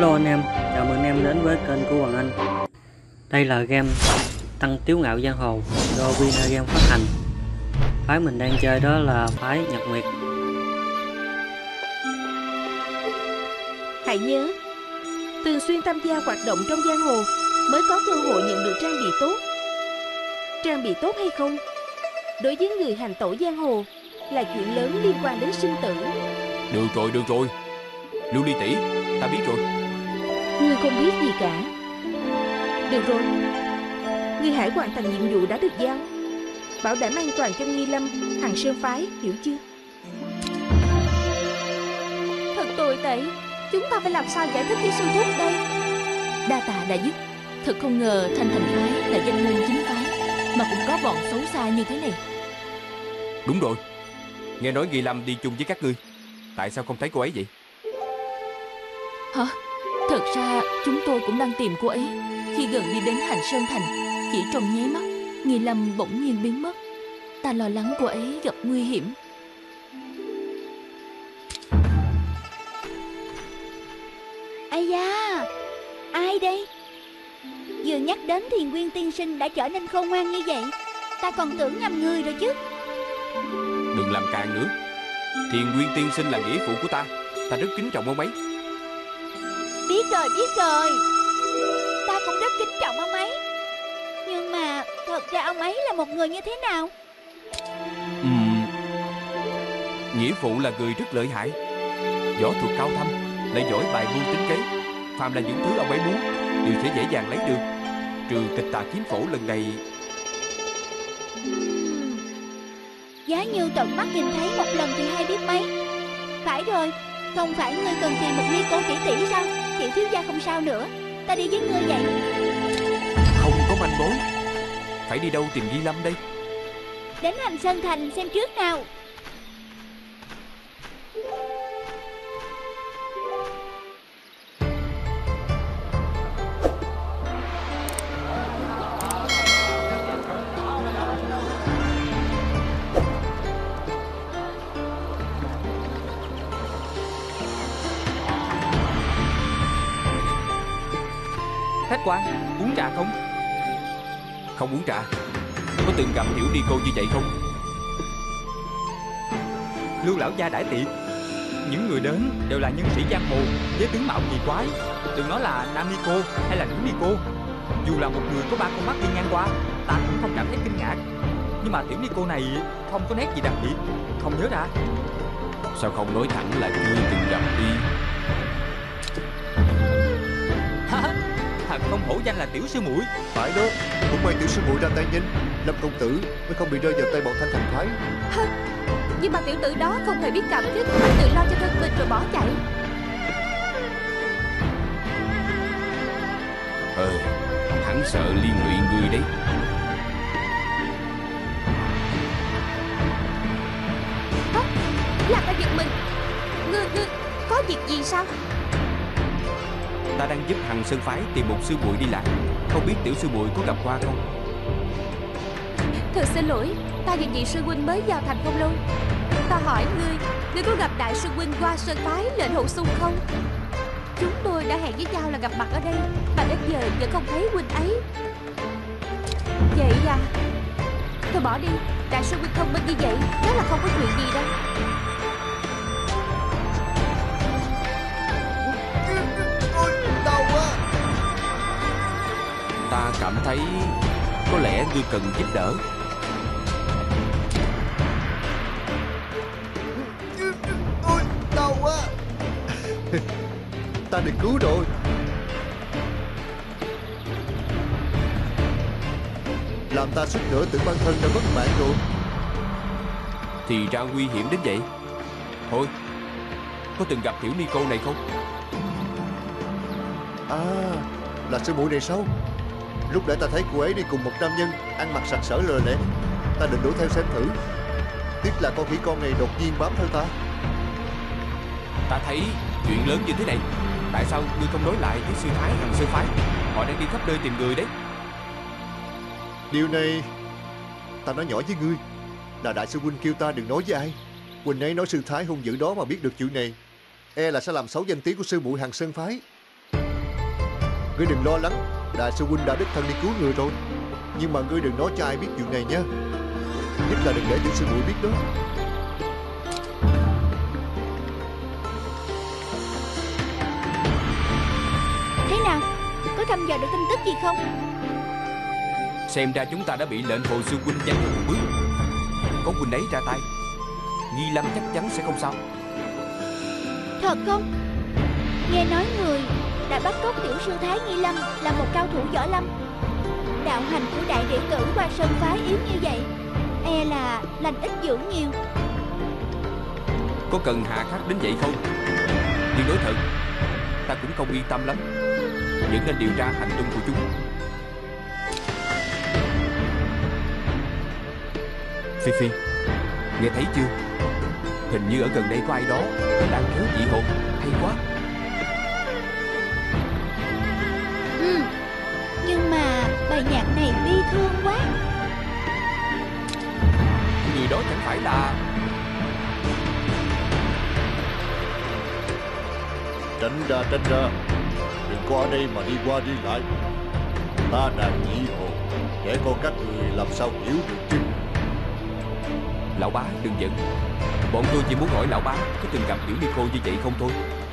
Hello anh em, chào mừng anh em đến với kênh của Hoàng Anh. Đây là game Tăng Tiếu Ngạo Giang Hồ do Vina Game phát hành. Phái mình đang chơi đó là phái Nhật Nguyệt. Hãy nhớ, thường xuyên tham gia hoạt động trong giang hồ mới có cơ hội nhận được trang bị tốt. Trang bị tốt hay không, đối với người hành tẩu giang hồ là chuyện lớn liên quan đến sinh tử. Được rồi, Lưu Ly tỷ, ta biết rồi. Ngươi không biết gì cả. Được rồi, ngươi hãy hoàn thành nhiệm vụ đã được giao, bảo đảm an toàn cho Nghi Lâm, Hằng Sơn phái, hiểu chưa? Thật tồi tệ, chúng ta phải làm sao giải thích với sư thúc đây? Đa tạ đã giúp. Thật không ngờ Thanh Thành phái là danh môn chính phái mà cũng có bọn xấu xa như thế này. Đúng rồi, nghe nói Nghi Lâm đi chung với các ngươi. Tại sao không thấy cô ấy vậy? Hả? Thật ra chúng tôi cũng đang tìm cô ấy. Khi gần đi đến Hành Sơn Thành, chỉ trong nháy mắt, Nghi Lâm bỗng nhiên biến mất. Ta lo lắng cô ấy gặp nguy hiểm. Ây da, ai đây? Vừa nhắc đến Thiền Nguyên tiên sinh đã trở nên khôn ngoan như vậy, ta còn tưởng nhầm người rồi chứ. Đừng làm càng nữa. Thiền Nguyên tiên sinh là nghĩa phụ của ta. Ta rất kính trọng ông ấy. Biết rồi, ta cũng rất kính trọng ông ấy. Nhưng mà thật ra ông ấy là một người như thế nào? Nghĩa phụ là người rất lợi hại, võ thuật cao thâm, lại giỏi bài mưu tính kế. Phàm là những thứ ông ấy muốn đều sẽ dễ dàng lấy được. Trừ Tịch Tà Kiếm Phổ lần này. Giá như tận mắt nhìn thấy một lần thì hay biết mấy. Phải rồi, không phải ngươi cần tìm một Ni Cô tỷ tỷ sao? Tiểu thiếu gia không sao nữa, ta đi với ngươi vậy. Không có manh mối. Phải đi đâu tìm Nghi Lâm đây? Đến Hành Sơn Thành xem trước nào. Khách quan, uống trà không? Không uống trà. Có từng gặp Tiểu Ni Cô như vậy không? Lưu lão gia đãi tiệc. Những người đến đều là nhân sĩ giang hồ với tướng mạo kỳ quái. Đừng nói là nam ni cô hay là nữ ni cô. Dù là một người có ba con mắt đi ngang qua, ta cũng không cảm thấy kinh ngạc. Nhưng mà tiểu ni cô này không có nét gì đặc biệt. Không nhớ ra. Sao không nói thẳng là chưa từng gặp đi? Thật không hổ danh là tiểu sư muội. Phải đó, cũng may tiểu sư muội ra tay nhanh, Lâm công tử mới không bị rơi vào tay bọn Thanh Thành phái. Nhưng mà tiểu tử đó không hề biết cảm kích, mà tự lo cho thân mình rồi bỏ chạy. Hắn sợ liên lụy người đấy. Là ta giật mình. Ngươi có việc gì sao? Ta đang giúp Hằng Sơn phái tìm một sư muội đi lạc. Không biết tiểu sư muội có gặp qua không? Thật xin lỗi, ta và vị sư huynh mới vào thành không lâu. Ta hỏi ngươi có gặp đại sư huynh qua Sơn phái lệnh Hậu Xung không? Chúng tôi đã hẹn với nhau là gặp mặt ở đây, mà đến giờ vẫn không thấy huynh ấy. Vậy à? Thôi bỏ đi, đại sư huynh thông minh như vậy, chắc là không có chuyện gì đâu. Đau quá. Ta cảm thấy có lẽ ngươi cần giúp đỡ. Ôi, đau quá. Ta được cứu rồi. Làm ta suýt nữa tưởng bản thân đã mất mạng rồi. Thì ra nguy hiểm đến vậy. Thôi, có từng gặp tiểu ni cô này không? À, là sư muội này sao? Lúc nãy ta thấy cô ấy đi cùng một nam nhân ăn mặc sặc sỡ lờ lẹ. Ta định đuổi theo xem thử. Tiếc là con khỉ con này đột nhiên bám theo ta. Ta thấy chuyện lớn như thế này, tại sao ngươi không nói lại với sư thái Hằng Sơn phái? Họ đang đi khắp nơi tìm người đấy. Điều này ta nói nhỏ với ngươi, là đại sư huynh kêu ta đừng nói với ai. Huynh ấy nói sư thái hung dữ đó mà biết được chuyện này, e là sẽ làm xấu danh tiếng của sư muội Hằng Sơn phái. Ngươi đừng lo lắng, đại sư huynh đã đích thân đi cứu ngươi rồi. Nhưng mà ngươi đừng nói cho ai biết chuyện này nha. Nhất là đừng để tiểu sư muội biết đó. Thế nào, có thăm dò được tin tức gì không? Xem ra chúng ta đã bị lệnh Hồ Sư huynh nhanh hơn một bước. Có huynh ấy ra tay, Nghi Lâm chắc chắn sẽ không sao. Thật không? Nghe nói người đã bắt cóc tiểu sư Thái Nghi Lâm là một cao thủ võ lâm. Đạo hành của đại đệ tử Hoa Sơn phái yếu như vậy, e là lành ít dưỡng nhiều. Có cần hạ khắc đến vậy không? Nhưng nói thật, ta cũng không yên tâm lắm. Vẫn nên điều tra hành tung của chúng. Phi Phi, nghe thấy chưa? Hình như ở gần đây có ai đó đang kéo dị hồn. Hay quá. Nhưng mà bài nhạc này bi thương quá. Người đó chẳng phải là... Tránh ra, tránh ra. Đừng có ở đây mà đi qua đi lại. Ta đang dị hồn, để con các người làm sao hiểu được chứ. Lão bá đừng giận. Bọn tôi chỉ muốn hỏi lão bá có từng gặp tiểu Nico như vậy không thôi.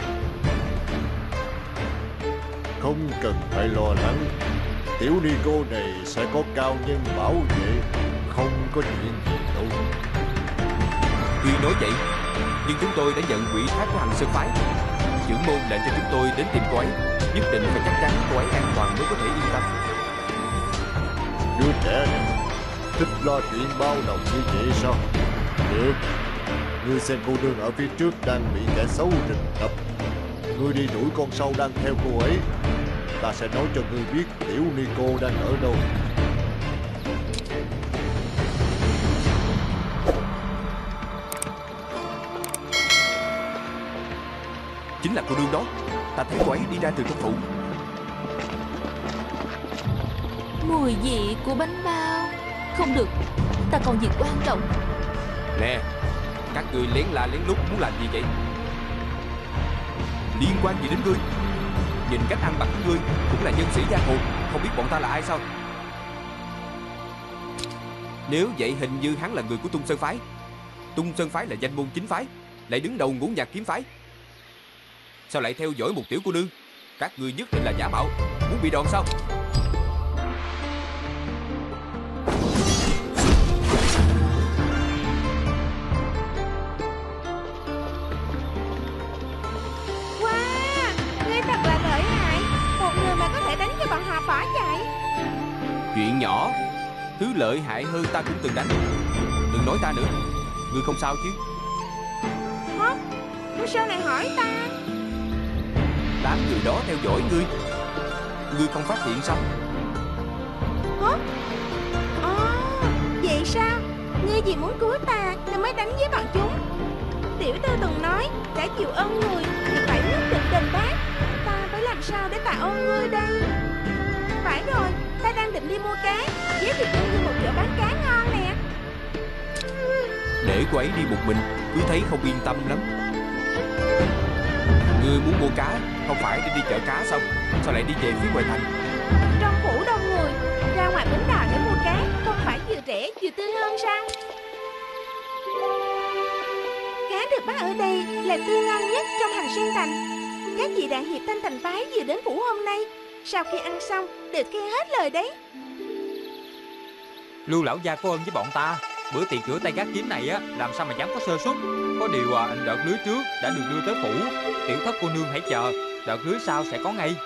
Không cần phải lo lắng. Tiểu Nico này sẽ có cao nhân bảo vệ, không có chuyện gì đâu. Tuy nói vậy, nhưng chúng tôi đã nhận quỹ thác của Hằng Sơn phái. Trưởng môn lệnh cho chúng tôi đến tìm cô ấy. Nhất định phải chắc chắn cô ấy an toàn mới có thể yên tâm. Đứa trẻ này thích lo chuyện bao đồng như vậy sao? Được, ngươi xem cô nương ở phía trước đang bị kẻ xấu rình đập. Ngươi đi đuổi con sâu đang theo cô ấy. Ta sẽ nói cho ngươi biết tiểu Nico đang ở đâu. Chính là cô nương đó. Ta thấy cô ấy đi ra từ trong phủ. Mùi vị của bánh bao. Không được, ta còn việc quan trọng. Nè, các người lén la lén lút muốn làm gì vậy? Liên quan gì đến ngươi? Nhìn cách ăn mặc của ngươi cũng là nhân sĩ giang hồ, không biết bọn ta là ai sao? Nếu vậy hình như hắn là người của Tung Sơn phái. Tung Sơn phái là danh môn chính phái, lại đứng đầu Ngũ Nhạc kiếm phái. Sao lại theo dõi một tiểu cô nương? Các ngươi nhất định là giả mạo, muốn bị đòn sao? Chuyện nhỏ, thứ lợi hại hơn ta cũng từng đánh. Đừng nói ta nữa. Ngươi không sao chứ? Hả? Ngươi sao này hỏi ta? Đám người đó theo dõi ngươi. Ngươi không phát hiện sao? Hả? Vậy sao? Ngươi vì muốn cứu ta nên mới đánh với bọn chúng. Tiểu tư từng nói đã chịu ơn người thì phải nhất định đền đáp. Ta phải làm sao để tạ ơn ngươi đây? Phải rồi, ta đang định đi mua cá. Giới thiệu cho ngươi một chỗ bán cá ngon nè. Để cô ấy đi một mình, cứ thấy không yên tâm lắm. Ngươi muốn mua cá, không phải để đi chợ cá sao? Sao lại đi về phía ngoài thành? Trong phủ đông người, ra ngoài bến đò để mua cá không phải vừa rẻ vừa tươi hơn sao? Cá được bắt ở đây là tươi ngon nhất trong Hành Sơn thành. Các vị đại hiệp Thanh Thành phái vừa đến phủ hôm nay, sau khi ăn xong đều khen hết lời đấy. Lưu lão gia có ơn với bọn ta. Bữa tiệc rửa tay gác kiếm này á, làm sao mà dám có sơ suất. Có điều đợt lưới trước đã được đưa tới phủ. Tiểu thất cô nương hãy chờ, đợt lưới sau sẽ có ngay.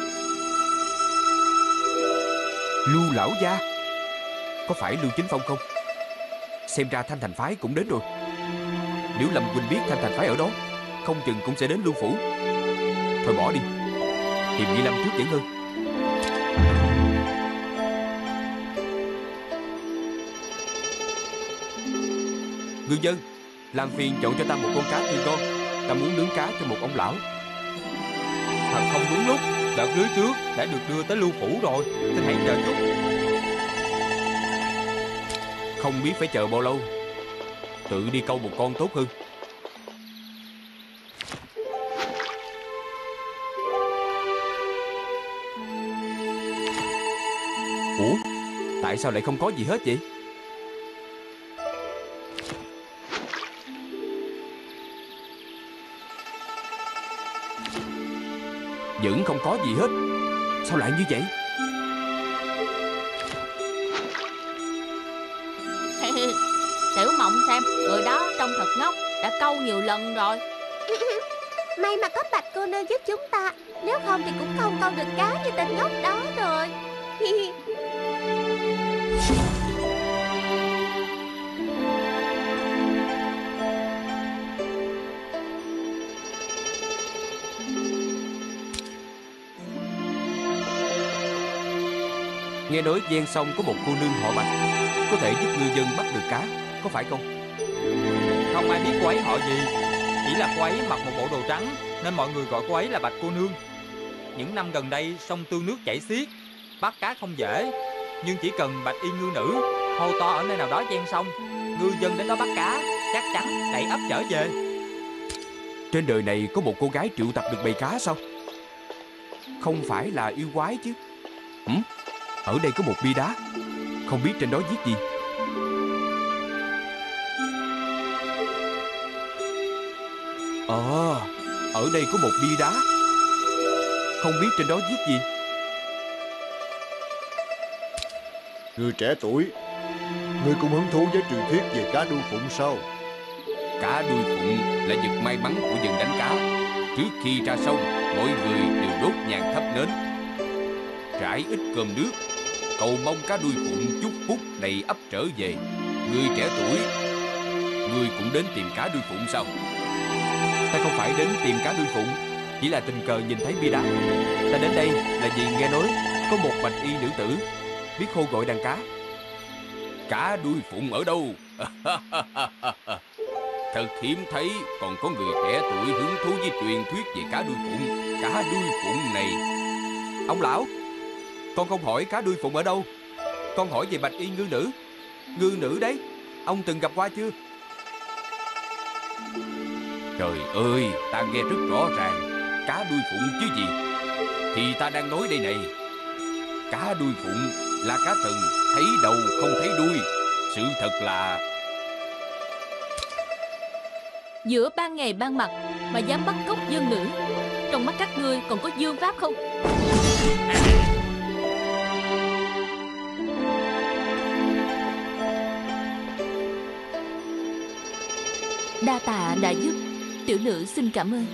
Lưu lão gia? Có phải Lưu Chính Phong không? Xem ra Thanh Thành phái cũng đến rồi. Nếu Lâm Huynh biết Thanh Thành phái ở đó, không chừng cũng sẽ đến Lưu phủ. Thôi bỏ đi, tìm Nghi Lâm trước vẫn hơn. Ngư dân, làm phiền chọn cho ta một con cá tươi ngon. Ta muốn nướng cá cho một ông lão. Thật không đúng lúc, đợt lưới trước đã được đưa tới Lưu phủ rồi. Xin hãy chờ chút. Không biết phải chờ bao lâu. Tự đi câu một con tốt hơn. Ủa, tại sao lại không có gì hết vậy? Vẫn không có gì hết. Sao lại như vậy? Tiểu Mộng xem, người đó trông thật ngốc, đã câu nhiều lần rồi. May mà có Bạch cô nương giúp chúng ta, nếu không thì cũng không câu được cá như tên ngốc đó rồi. Nghe nói ven sông có một cô nương họ Bạch, có thể giúp ngư dân bắt được cá, có phải không? Không ai biết cô ấy họ gì, chỉ là cô ấy mặc một bộ đồ trắng nên mọi người gọi cô ấy là Bạch cô nương. Những năm gần đây sông Tương nước chảy xiết, bắt cá không dễ, nhưng chỉ cần Bạch y ngư nữ hô to ở nơi nào đó ven sông, ngư dân đến đó bắt cá chắc chắn đẩy ấp trở về. Trên đời này có một cô gái triệu tập được bầy cá sao? Không phải là yêu quái chứ? Ở đây có một bia đá, không biết trên đó viết gì. Ở đây có một bia đá, không biết trên đó viết gì. Người trẻ tuổi, người cũng hứng thú với truyền thuyết về cá đuôi phụng sao? Cá đuôi phụng là vật may mắn của dân đánh cá. Trước khi ra sông, mọi người đều đốt nhang thắp nến, trải ít cơm nước, cầu mong cá đuôi phụng chúc phúc đầy ắp trở về. Người trẻ tuổi, người cũng đến tìm cá đuôi phụng sao? Ta không phải đến tìm cá đuôi phụng, chỉ là tình cờ nhìn thấy bia đá. Ta đến đây là vì nghe nói có một bạch y nữ tử biết hô gọi đàn cá. Cá đuôi phụng ở đâu? Thật hiếm thấy còn có người trẻ tuổi hứng thú với truyền thuyết về cá đuôi phụng. Cá đuôi phụng này, ông lão, con không hỏi cá đuôi phụng ở đâu, con hỏi về bạch y ngư nữ. Ngư nữ đấy, ông từng gặp qua chưa? Trời ơi, ta nghe rất rõ ràng. Cá đuôi phụng chứ gì. Thì ta đang nói đây này. Cá đuôi phụng là cá thần thấy đầu không thấy đuôi. Sự thật là Giữa ban ngày ban mặt mà dám bắt cóc dân nữ, trong mắt các ngươi còn có dương pháp không? Đa tạ đã giúp, tiểu nữ xin cảm ơn.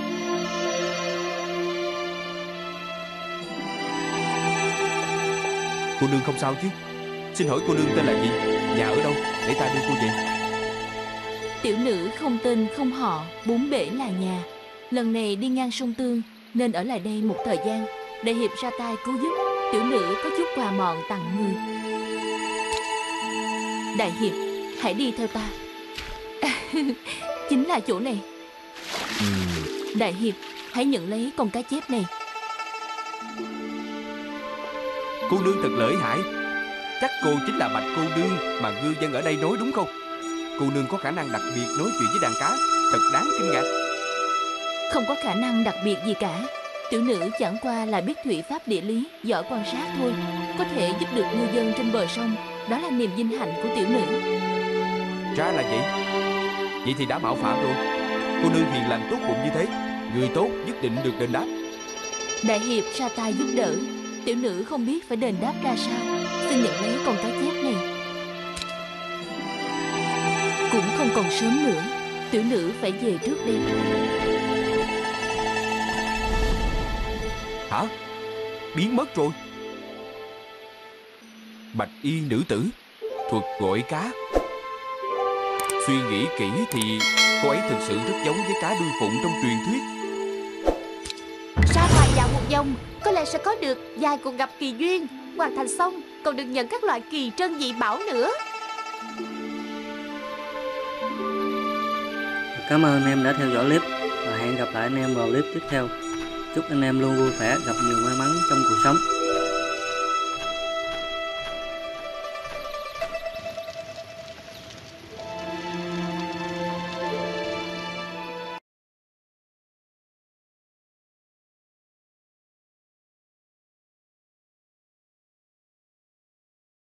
cô nương không sao chứ? Xin hỏi cô nương tên là gì? Nhà ở đâu để ta đưa cô về? Tiểu nữ không tên không họ, bốn bể là nhà. Lần này đi ngang sông Tương nên ở lại đây một thời gian. Đại hiệp ra tay cứu giúp, tiểu nữ có chút quà mọn tặng người. Đại hiệp, hãy đi theo ta. Chính là chỗ này. Đại hiệp, hãy nhận lấy con cá chép này. Cô nương thật lợi hại. Chắc cô chính là Bạch cô nương mà ngư dân ở đây nói đúng không? Cô nương có khả năng đặc biệt nói chuyện với đàn cá, thật đáng kinh ngạc. Không có khả năng đặc biệt gì cả. Tiểu nữ chẳng qua là biết thủy pháp địa lý, giỏi quan sát thôi. Có thể giúp được ngư dân trên bờ sông, đó là niềm vinh hạnh của tiểu nữ. Ra là vậy. Vậy thì đã mạo phạm rồi. Cô nương hiền lành tốt bụng như thế, người tốt nhất định được đền đáp. Đại hiệp ra tay giúp đỡ, tiểu nữ không biết phải đền đáp ra sao. Xin nhận lấy con cá chép này. Cũng không còn sớm nữa, tiểu nữ phải về trước đây. Hả? Biến mất rồi? Bạch y nữ tử, thuật gọi cá. Suy nghĩ kỹ thì cô ấy thực sự rất giống với cá đuôi phụng trong truyền thuyết. Ra ngoài dạo một vòng, có lẽ sẽ có được vài cuộc gặp kỳ duyên. Hoàn thành xong còn được nhận các loại kỳ trân dị bảo nữa. Cảm ơn anh em đã theo dõi clip và hẹn gặp lại anh em vào clip tiếp theo. Chúc anh em luôn vui vẻ, gặp nhiều may mắn trong cuộc sống.